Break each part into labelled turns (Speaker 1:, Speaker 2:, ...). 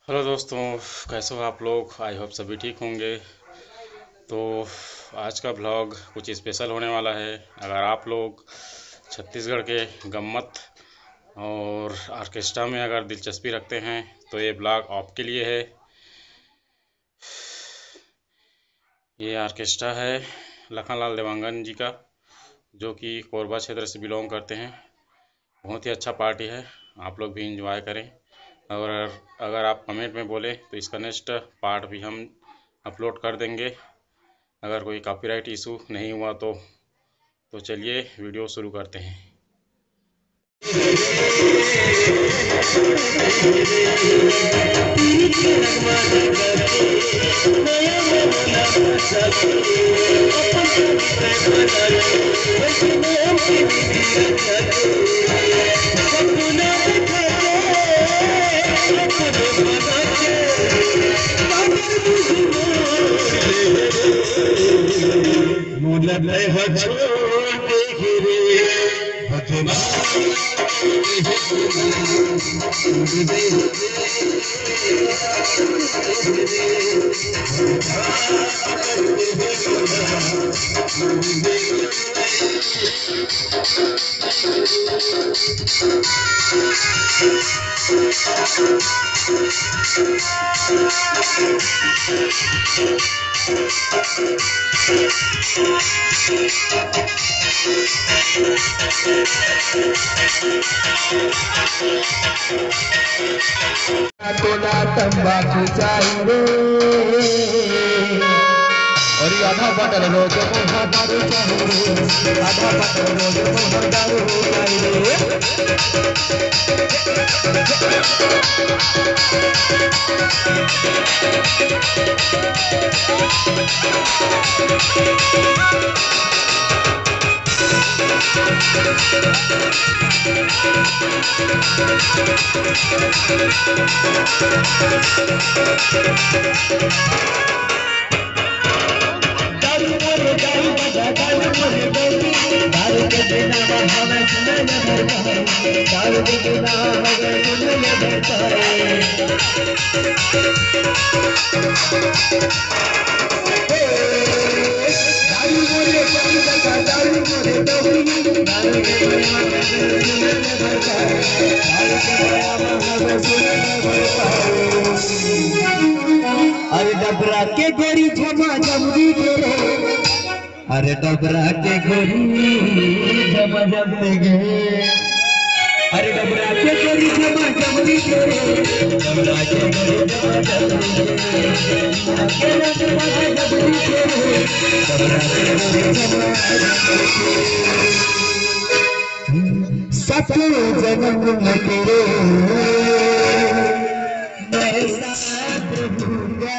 Speaker 1: Hello दोस्तों, कैसे हो आप लोग। आई होप सभी ठीक होंगे। तो आज का ब्लॉग कुछ स्पेशल होने वाला है। अगर आप लोग छत्तीसगढ़ के गम्मत और ऑर्केस्ट्रा में अगर दिलचस्पी रखते हैं तो ये ब्लॉग आपके लिए है। ये ऑर्केस्ट्रा है लखनलाल देवांगन जी का, जो कि कोरबा क्षेत्र से बिलोंग करते हैं। बहुत ही अच्छा पार्टी है, आप लोग भी इंजॉय करें। और अगर आप कमेंट में बोले तो इसका नेक्स्ट पार्ट भी हम अपलोड कर देंगे, अगर कोई कॉपीराइट इशू नहीं हुआ तो चलिए वीडियो शुरू करते हैं।
Speaker 2: तोला तंबाकू चाहिए और आधा बटल रोज मुहा दारू चाहिए, आधा बटल रोज मुहा दारू दारू के बिना हमें सुने न भरता, दारू के बिना हमें सुने न भरता। दारू बोले कोई बता, दारू बोले दारू के बिना हमें सुने न भरता, दारू के बिना हमें सुने न भरता। अरे डबरा के गोरी झमा जमदी गे, अरे डबरा के गोरी झमा जमदी गे, अरे डबरा के गोरी झमा जमदी गे, डबरा के गोरी झमा जमदी गे, के डबरा जमदी गे, डबरा के गोरी झमा जमदी गे। सत्य जन्म में तेरे मैं साथ रहूंगा,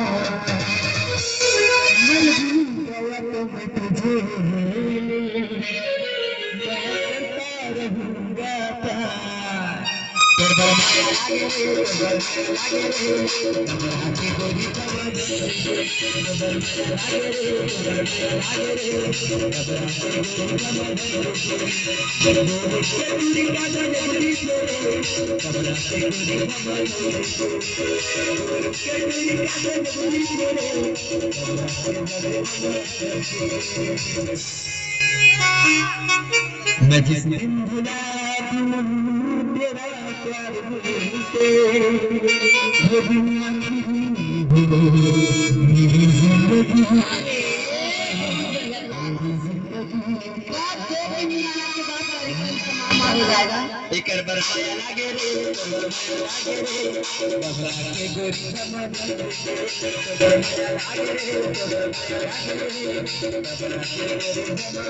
Speaker 2: मैं जिस दिन भुला दूं तेरा प्यार मुझसे, ये दुनिया नहीं भूलो मेरी जिंदगी, एक बार माया लागे रे, डबरा के गोरी झमा जमदी गे, माया लागे रे, डबरा के गोरी झमा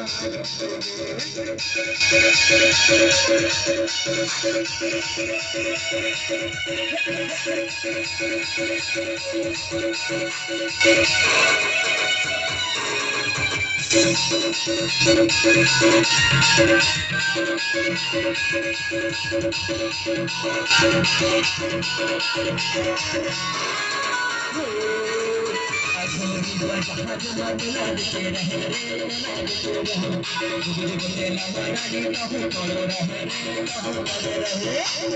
Speaker 2: गोरी बजहर मन लगते रहे रे लगते रहे गुगुल गुलेला मरानी कहूँ करो रहे रे कहूँ करे रहे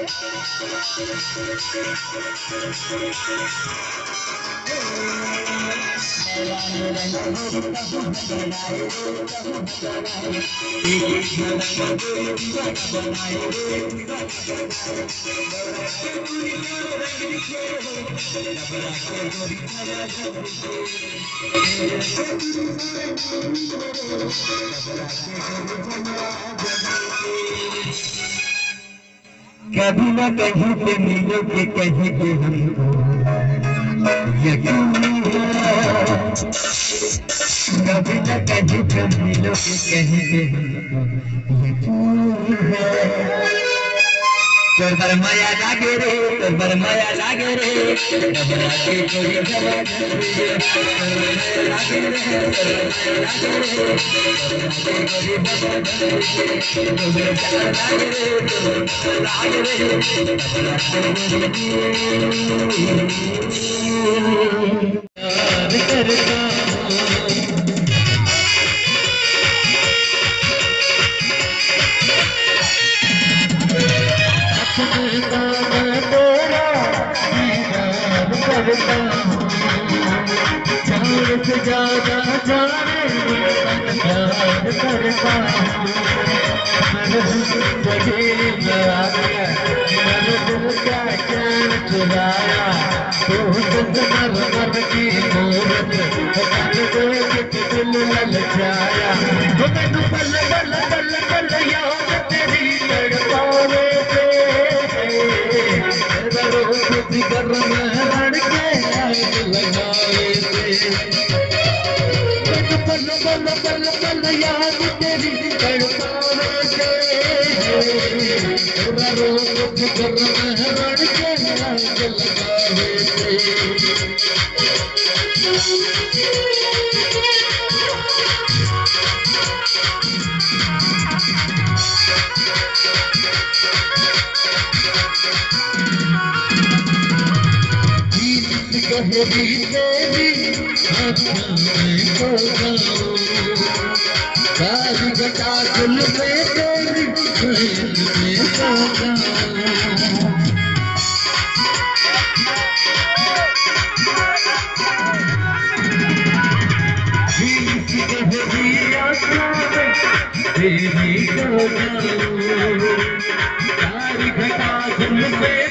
Speaker 2: कभी न कहीं पे मिलोगे कहीं पे हमको यकीन है कभी न कहीं पे मिलोगे कहीं पे हमको यकीन है तोर बर माया लागे रे तोर बर माया लागे रे घबरा के कोई जवा लागे रे तोर लागे रे घबरा के कोई जवा लागे रे घबरा के से ज्यादा जाने प्यार करता क्या चैन चुराया तो मर की मूरत दिल ललचाया मैनू बल बल बल बल याद तेरी तड़पावे से कर लड़ के लगाए बल बल बल बल याद तेरी तड़पावे से रोज कर लड़ के लगाए तेरी सारी घटा दिल में तेरी तेरी सारी घटा दिल में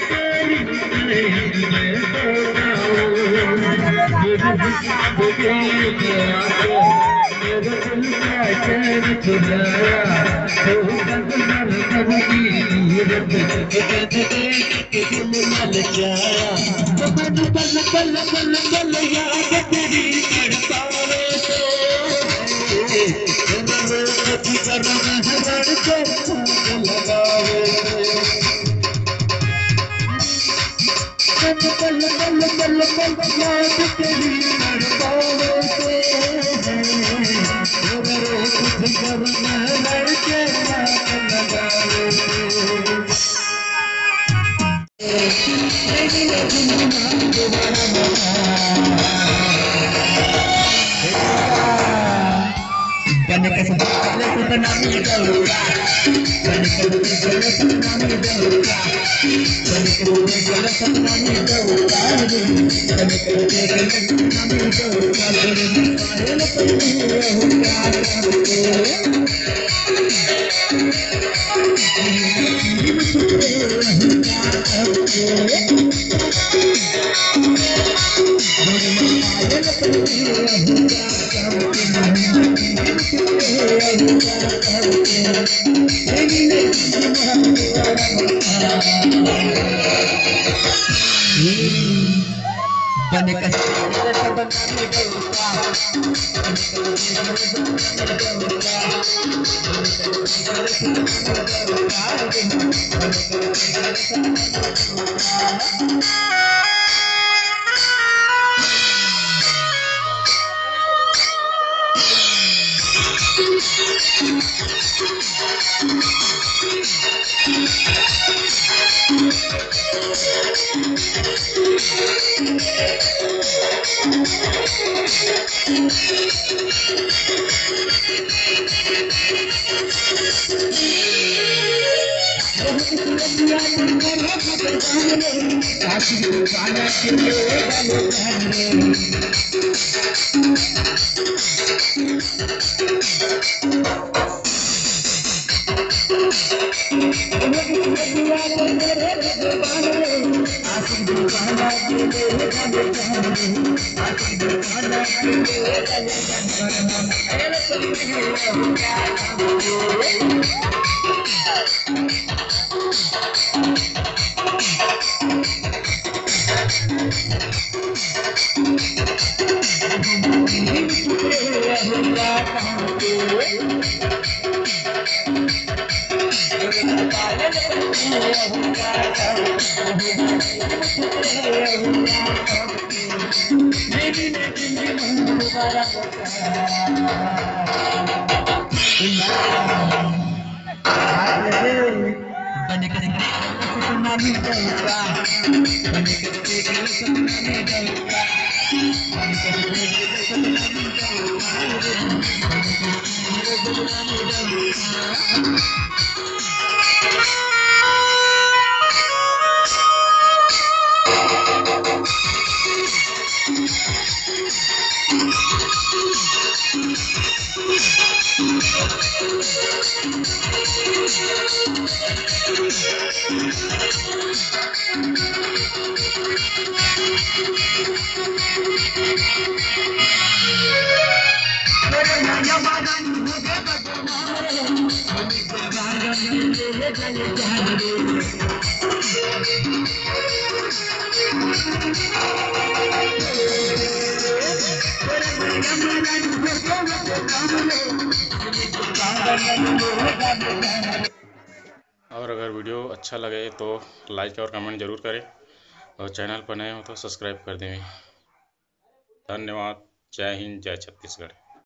Speaker 1: और अगर वीडियो अच्छा लगे तो लाइक और कमेंट ज़रूर करें और चैनल पर नए हो तो सब्सक्राइब कर दें। धन्यवाद। जय हिंद, जय छत्तीसगढ़।